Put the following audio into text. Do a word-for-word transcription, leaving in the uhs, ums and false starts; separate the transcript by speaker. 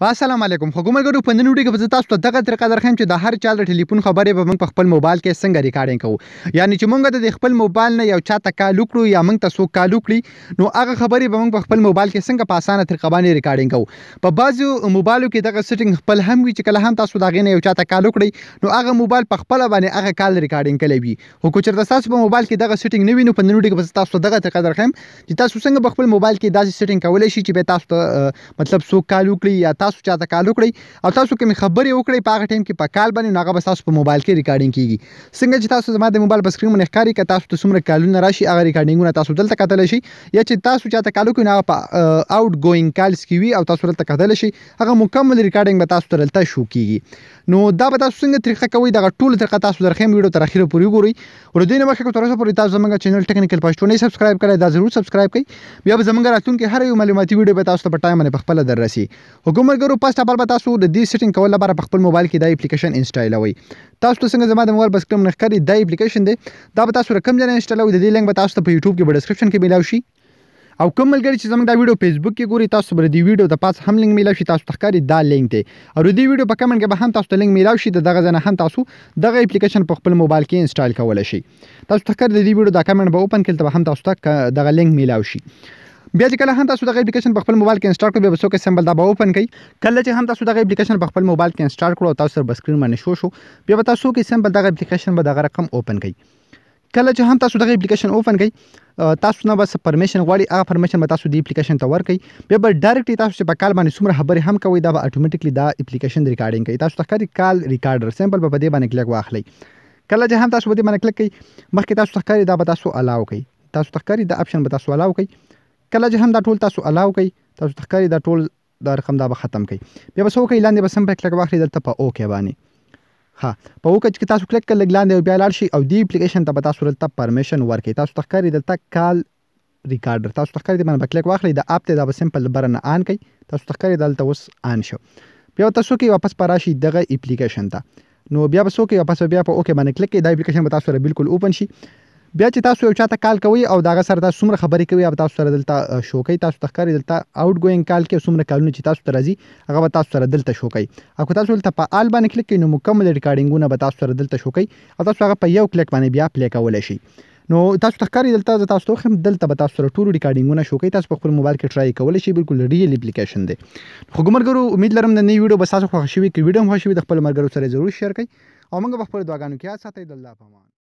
Speaker 1: السلام علیکم خو ګمرګرو په نن ویډیو کې به تاسو ته دغه طریقه درخم چې د هر چا د ټلیفون خبرې به موږ په خپل موبایل کې څنګه ریکارډینګ کوو. یعنی چې موږ د خپل موبایل نه یو چاته کال وکړو یا موږ ته څوک کال وکړي نو هغه خبرې به موږ په خپل موبایل کې څنګه په اسانه طریقه باندې ریکارډینګ کوو. په بعضو موبایلو کې دغه سیټینګ خپل هم وي چې کله هم تاسو دغه نه یو چاته کال وکړي نو هغه موبایل په خپل باندې هغه کال ریکارډینګ کوي وي. خو که چېرته تاسو په موبایل کې دغه سیټینګ نه وي نو په نن ویډیو کې به تاسو دغه طریقه درخم چې تاسو څنګه په خپل موبایل کې داسې سیټینګ کولای شئ چې به تاسو ته مطلب څوک کال وکړي یا تاسو چاته کال وکړي او تاسو کوم خبرې وکړي په هغه ټیم کې په کال باندې هغه به تاسو په موبایل کې ریکارډینګ کیږي. څنګه چې تاسو زما د موبایل په سکرین باندې ښکاري که تاسو ته څومره کالونه راشي هغه ریکارډینګونه تاسو دلته کتلی شئ یا چې تاسو چاته کال وکړي نو هغه په آوټ ګوینګ کالز کې وي او تاسو دلته کتلی شئ هغه مکمل ریکارډینګ به تاسو ته دلته شو کیږي. نو دا به تاسو څنګه طریقه کوئ دغه ټول طریقه تاسو درخیم ویډیو تر اخره پورې وګورئ. ور دې نه مخکې که تر اوسه پورې تاسو زموږ چینل ټیکنیکل پښتو نه سبسکرایب کړئ دا ضرور سبسکرایب کړئ. بیا به زموږ راتلونکي هر یو معلوماتي ویډیو به تاسو ته په ټایم باندې په خپله در رسي. حکومتګرو فسټ اف آل به تاسو د دې سیټینګ کولو لپاره په خپل موبایل کې دا اپلیکیشن انسټالوئ. تاسو ته څنګه زما د موبایل په سکرین باندې ښکاري دا اپلیکیشن دی دا به تاسو رقم ځای انسټالوئ. د دې لینک به تاسو ته په یوټیوب کې په ډسکرپشن کې میلاو شي او کوم ملګري چې زموږ دا ویډیو فیسبوک کې ګوري تاسو به د دې ویډیو د پاس هم لینک میلاو شي تاسو ته ښکاري دا لینک دی او د دې ویډیو په کمنټ کې به هم تاسو ته لینک میلاو شي د دغه ځای نه هم تاسو دغه اپلیکیشن په خپل موبایل کې انسټال کولی شئ. تاسو ته ښکاري د دې ویډیو دا کمنټ به اوپن کړئ ته به هم تاسو ته دغه لینک میلاو شي. بیا چې کله هم تاسو دغه اپلیکیشن په خپل موبایل کې انسټال کړئ بیا به څوک سمبل دا به اوپن کړئ. کله چې هم تاسو دغه اپلیکیشن په خپل موبایل کې انسټال کړو او تاسو سره به سکرین باندې شو شو بیا به تاسو کې سمبل دغه اپلیکیشن به دغه رقم اوپن کړئ. کله چې هم تاسو دغه اپلیکیشن اوپن کړئ تاسو نه بس پرمیشن غواړي هغه پرمیشن به تاسو د اپلیکیشن ته ورکړئ. بیا به ډایرکټلی تاسو چې په کال باندې څومره خبرې هم کوئ دا به اتوماتیکلی دا اپلیکیشن ریکارډینګ کوي. تاسو ته ښکاري کال ریکارډر سمپل به په دې باندې کلیک واخلئ. کله چې هم تاسو په دې باندې کلیک کوئ مخکې تاسو ته ښکاري دا به تاسو الاو کوئ. تاسو ته ښکاري دا اپشن به تاسو الاو کوئ. کله چې هم دا ټول تاسو الاو کوئ تاسو ته ښکاري دا ټول دا رقم دا به ختم کوئ. بیا به څه وکړئ لاندې به سمپل کلیک واخلئ دلته په اوکې باندې. ها په اوکې چې تاسو کلیک کړئ لږ لاندې بیا لاړ شئ او دې اپلیکیشن ته به تاسو دلته پرمیشن ورکړئ. تاسو ته ښکاري دلته کال ریکارډر تاسو ته ښکاري دې باندې به کلیک واخلئ دا اپ دی دا به سمپل د بره نه آن کړئ. تاسو ته ښکاري دلته اوس آن شو. بیا تاسو کې واپس په راشئ دغه اپلیکیشن ته نو بیا به څوک واپس بیا په اوکې باندې کلیک کړئ دا اپلیکیشن به تاسو سره بالکل اوپن شي. بیا چې تاسو یو چاته کال کوئ او دغه سره تاسو څومره خبرې کوئ او تاسو سره دلته شو کوي تاسو ته ښکاري دلته آوټ ګوینګ کال کې څومره کالونه چې تاسو ته راځي هغه به تاسو سره دلته شو کوي. او که تاسو دلته په آل باندې کلیک کړئ نو مکمل ریکارډینګونه به تاسو سره دلته شو کوي او تاسو هغه په یو کلیک باندې بیا پلی کولی شئ. نو تاسو ته ښکاري دلته زه تاسو ته وښیم دلته به تاسو سره ټول ریکارډینګونه شو کوي. تاسو په خپل موبایل کې ټرای کولی شئ بالکل ریل اپلیکیشن دی. خو ګمرګرو امید لرم د نوي ویډیو به ستاسو خوښه شوي که ویډیو هم خوښ شوي د خپل ملګرو سره ضرور شیر کړئ او موږ به خپلو دعاګانو کې یاد ساتئ. د الله په امان.